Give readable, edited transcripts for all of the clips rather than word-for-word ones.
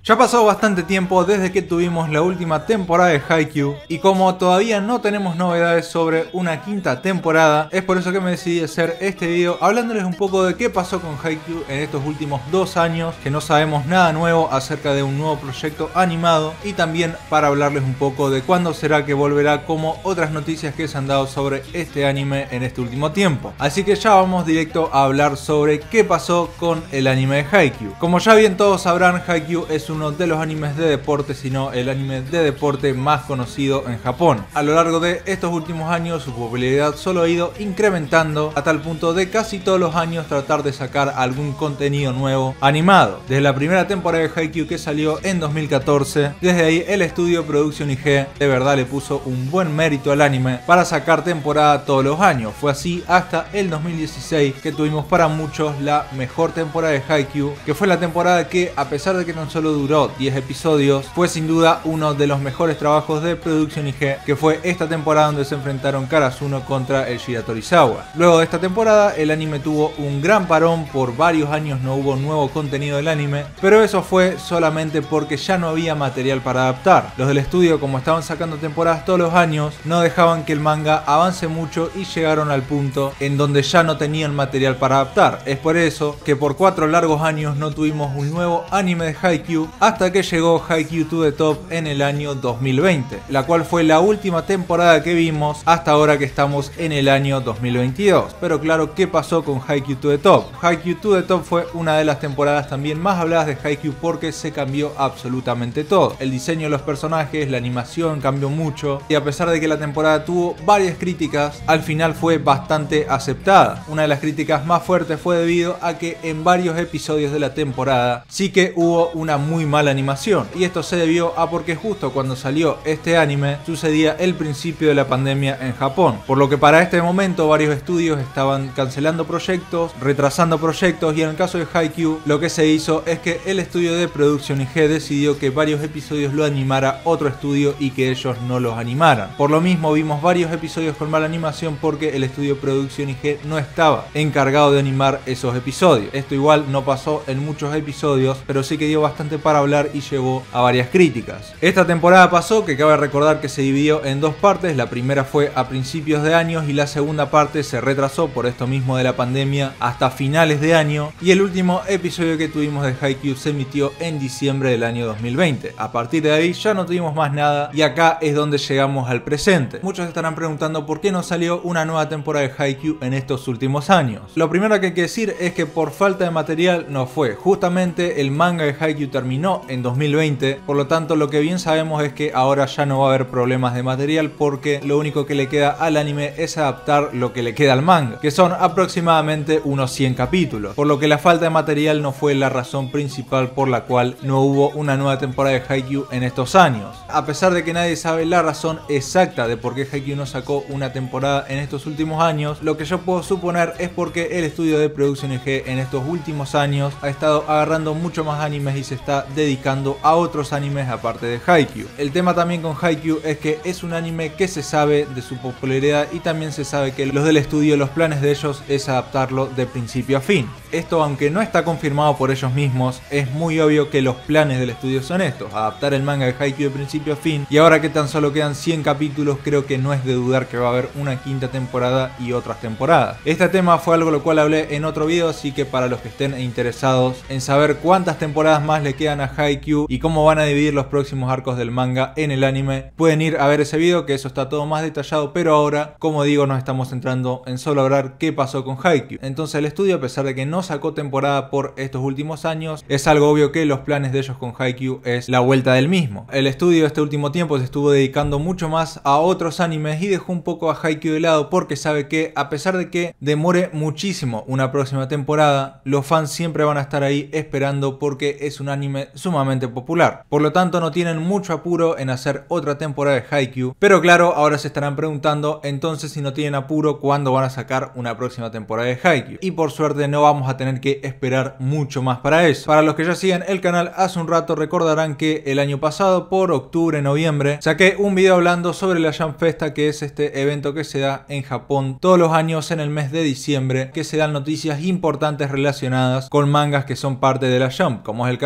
Ya pasó bastante tiempo desde que tuvimos la última temporada de Haikyuu y como todavía no tenemos novedades sobre una quinta temporada, es por eso que me decidí hacer este video hablándoles un poco de qué pasó con Haikyuu en estos últimos 2 años, que no sabemos nada nuevo acerca de un nuevo proyecto animado, y también para hablarles un poco de cuándo será que volverá, como otras noticias que se han dado sobre este anime en este último tiempo. Así que ya vamos directo a hablar sobre qué pasó con el anime de Haikyuu. Como ya bien todos sabrán, Haikyuu es uno de los animes de deporte, sino el anime de deporte más conocido en Japón. A lo largo de estos últimos años su popularidad solo ha ido incrementando a tal punto de casi todos los años tratar de sacar algún contenido nuevo animado. Desde la primera temporada de Haikyuu, que salió en 2014, desde ahí el estudio Production IG de verdad le puso un buen mérito al anime para sacar temporada todos los años. Fue así hasta el 2016 que tuvimos para muchos la mejor temporada de Haikyuu, que fue la temporada que, a pesar de que no solo duró 10 episodios, fue sin duda uno de los mejores trabajos de Production IG, que fue esta temporada donde se enfrentaron Karasuno contra el Shira Torizawa. Luego de esta temporada el anime tuvo un gran parón, por varios años no hubo nuevo contenido del anime, pero eso fue solamente porque ya no había material para adaptar. Los del estudio, como estaban sacando temporadas todos los años, no dejaban que el manga avance mucho y llegaron al punto en donde ya no tenían material para adaptar. Es por eso que por 4 largos años no tuvimos un nuevo anime de Haikyuu, hasta que llegó Haikyuu to the Top en el año 2020, la cual fue la última temporada que vimos hasta ahora que estamos en el año 2022. Pero claro, ¿qué pasó con Haikyuu to the Top? Haikyuu to the Top fue una de las temporadas también más habladas de Haikyuu porque se cambió absolutamente todo. El diseño de los personajes, la animación cambió mucho, y a pesar de que la temporada tuvo varias críticas, al final fue bastante aceptada. Una de las críticas más fuertes fue debido a que en varios episodios de la temporada sí que hubo una muy mala animación, y esto se debió a porque justo cuando salió este anime sucedía el principio de la pandemia en Japón, por lo que para este momento varios estudios estaban cancelando proyectos, retrasando proyectos, y en el caso de Haikyuu lo que se hizo es que el estudio de Production IG decidió que varios episodios lo animara otro estudio y que ellos no los animaran. Por lo mismo vimos varios episodios con mala animación porque el estudio Production IG no estaba encargado de animar esos episodios. Esto igual no pasó en muchos episodios, pero sí que dio bastante para hablar y llevó a varias críticas. Esta temporada pasó que cabe recordar que se dividió en 2 partes. La primera fue a principios de años y la segunda parte se retrasó por esto mismo de la pandemia hasta finales de año, y el último episodio que tuvimos de Haikyuu se emitió en diciembre del año 2020. A partir de ahí ya no tuvimos más nada, y acá es donde llegamos al presente. Muchos estarán preguntando por qué no salió una nueva temporada de Haikyuu en estos últimos años. Lo primero que hay que decir es que por falta de material no fue. Justamente el manga de Haikyuu terminó en 2020, por lo tanto lo que bien sabemos es que ahora ya no va a haber problemas de material, porque lo único que le queda al anime es adaptar lo que le queda al manga, que son aproximadamente unos 100 capítulos, por lo que la falta de material no fue la razón principal por la cual no hubo una nueva temporada de Haikyuu en estos años. A pesar de que nadie sabe la razón exacta de por qué Haikyuu no sacó una temporada en estos últimos años, lo que yo puedo suponer es porque el estudio de Production IG en estos últimos años ha estado agarrando mucho más animes y se está dedicando a otros animes aparte de Haikyuu. El tema también con Haikyuu es que es un anime que se sabe de su popularidad, y también se sabe que los del estudio, los planes de ellos es adaptarlo de principio a fin. Esto, aunque no está confirmado por ellos mismos, es muy obvio que los planes del estudio son estos: adaptar el manga de Haikyuu de principio a fin, y ahora que tan solo quedan 100 capítulos, creo que no es de dudar que va a haber una quinta temporada y otras temporadas. Este tema fue algo lo cual hablé en otro video, así que para los que estén interesados en saber cuántas temporadas más le quedan a Haikyuu y cómo van a dividir los próximos arcos del manga en el anime, pueden ir a ver ese video, que eso está todo más detallado. Pero ahora, como digo, nos estamos centrando en solo hablar qué pasó con Haikyuu. Entonces el estudio, a pesar de que no sacó temporada por estos últimos años, es algo obvio que los planes de ellos con Haikyuu es la vuelta del mismo. El estudio este último tiempo se estuvo dedicando mucho más a otros animes y dejó un poco a Haikyuu de lado, porque sabe que a pesar de que demore muchísimo una próxima temporada, los fans siempre van a estar ahí esperando, porque es un anime sumamente popular. Por lo tanto no tienen mucho apuro en hacer otra temporada de Haikyuu. Pero claro, ahora se estarán preguntando entonces, si no tienen apuro, ¿cuándo van a sacar una próxima temporada de Haikyuu? Y por suerte no vamos a tener que esperar mucho más para eso. Para los que ya siguen el canal hace un rato, recordarán que el año pasado, por octubre, noviembre, saqué un video hablando sobre la Jump Festa, que es este evento que se da en Japón todos los años en el mes de diciembre, que se dan noticias importantes relacionadas con mangas que son parte de la Jump, como es el caso de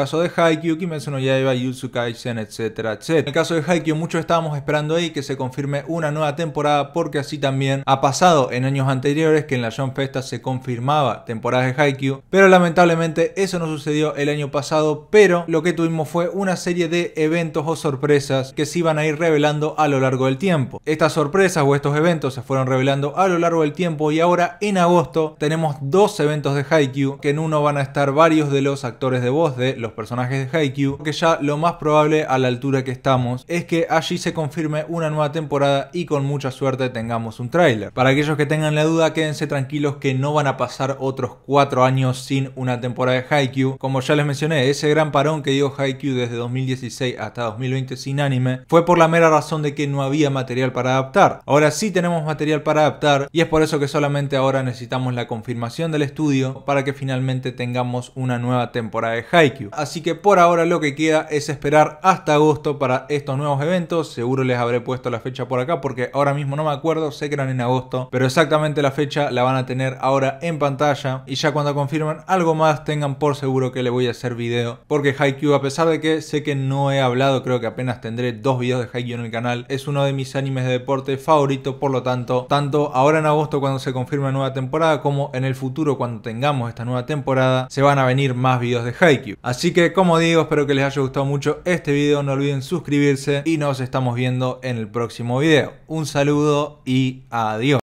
Haikyuu, Kimetsu no Yaiba, Jujutsu Kaisen, etcétera, etcétera. En el caso de Haikyuu, muchos estábamos esperando ahí que se confirme una nueva temporada, porque así también ha pasado en años anteriores que en la Jump Festa se confirmaba temporadas de Haikyuu, pero lamentablemente eso no sucedió el año pasado, pero lo que tuvimos fue una serie de eventos o sorpresas que se iban a ir revelando a lo largo del tiempo. Estas sorpresas o estos eventos se fueron revelando a lo largo del tiempo y ahora en agosto tenemos dos eventos de Haikyuu, que en uno van a estar varios de los actores de voz de los personajes de Haikyuu, que ya lo más probable a la altura que estamos es que allí se confirme una nueva temporada y con mucha suerte tengamos un tráiler. Para aquellos que tengan la duda, quédense tranquilos que no van a pasar otros 4 años sin una temporada de Haikyuu. Como ya les mencioné, ese gran parón que dio Haikyuu desde 2016 hasta 2020 sin anime fue por la mera razón de que no había material para adaptar. Ahora sí tenemos material para adaptar y es por eso que solamente ahora necesitamos la confirmación del estudio para que finalmente tengamos una nueva temporada de Haikyuu. Así que por ahora lo que queda es esperar hasta agosto para estos nuevos eventos. Seguro les habré puesto la fecha por acá porque ahora mismo no me acuerdo, sé que eran en agosto, pero exactamente la fecha la van a tener ahora en pantalla y ya cuando confirmen algo más tengan por seguro que le voy a hacer video, porque Haikyuu, a pesar de que sé que no he hablado, creo que apenas tendré 2 videos de Haikyuu en el canal, es uno de mis animes de deporte favorito, por lo tanto, tanto ahora en agosto cuando se confirme nueva temporada como en el futuro cuando tengamos esta nueva temporada, se van a venir más videos de Haikyuu. Así que como digo, espero que les haya gustado mucho este video, no olviden suscribirse y nos estamos viendo en el próximo video. Un saludo y adiós.